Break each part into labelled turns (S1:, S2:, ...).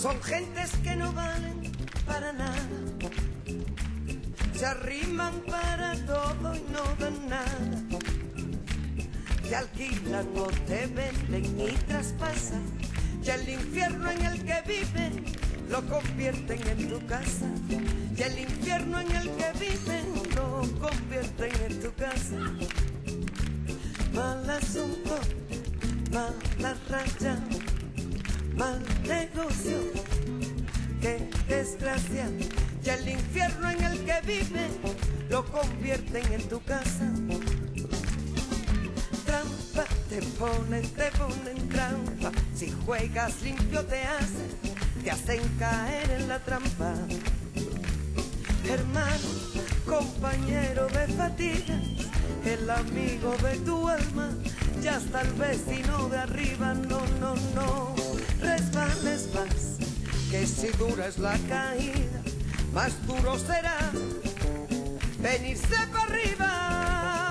S1: Son gentes que no valen para nada, se arriman para todo y no dan nada. Te alquilan o te venden y traspasan, y el infierno en el que viven lo convierten en tu casa. Y el infierno en el que viven lo convierten en tu casa. Mal asunto, mala racha, mal negocio, qué desgracia. Y el infierno en el que viven lo convierten en tu casa. Trampa, te ponen trampa. Si juegas limpio te hacen caer en la trampa. Hermano, compañero de fatiga, el amigo de tu alma, ya hasta el vecino de arriba. No, no, no resbales más, que si dura es la caída, más duro será venirse para arriba.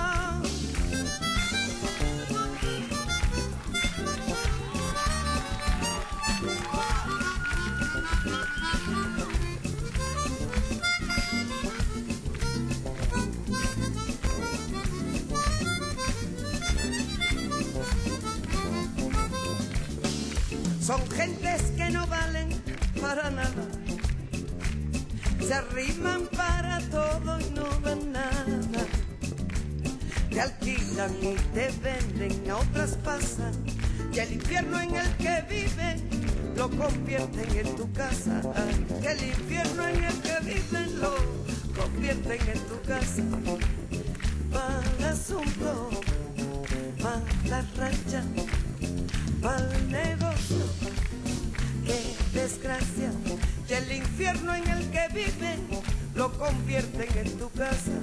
S1: Son gentes que no valen para nada, se arriman para todo y no dan nada. Te alquilan y te venden, a otras pasan, y el infierno en el que viven lo convierten en tu casa. Y el infierno en el que viven lo convierten en tu casa. Mal asunto, mala racha, mal negocio, qué desgracia. Y el infierno en el que viven lo convierten en tu casa.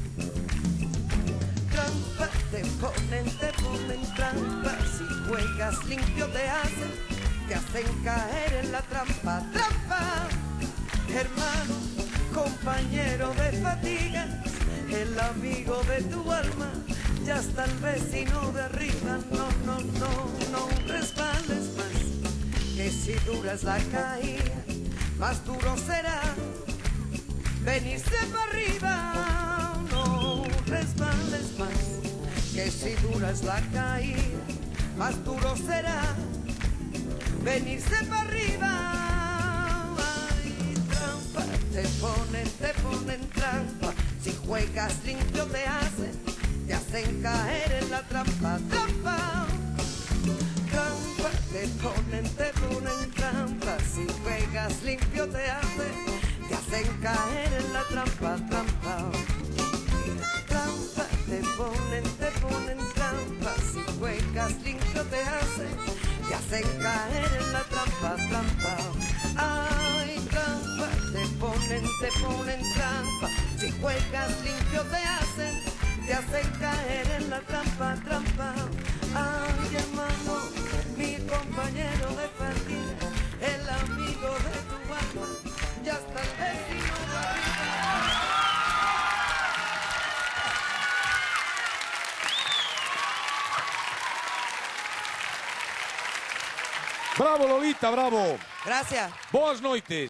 S1: Trampa, te ponen trampa. Si juegas limpio te hacen caer en la trampa. Trampa, hermano, compañero de fatiga, el amigo de tu alma, ya hasta el vecino de arriba. No, no, no, no resbales más, que si dura es la caída, más duro será venirse para arriba. No resbales más, que si dura es la caída, más duro será venirse para arriba. Ay, trampa, te ponen trampa. Si juegas limpio te hacen caer en la trampa. Trampa, trampa, te ponen trampa. Si juegas limpio te hacen caer en la trampa. Trampa, trampa, te ponen trampa. Si juegas limpio te hacen caer en la trampa. Trampa, ay, trampa, te ponen trampa. Si juegas limpio te hacen caer en la trampa. Trampa, ay, hermano, mi compañero de partida, el amigo de tu alma, ya está el vecino de arriba.
S2: Bravo, Lolita, bravo.
S1: Gracias.
S2: Boas noites.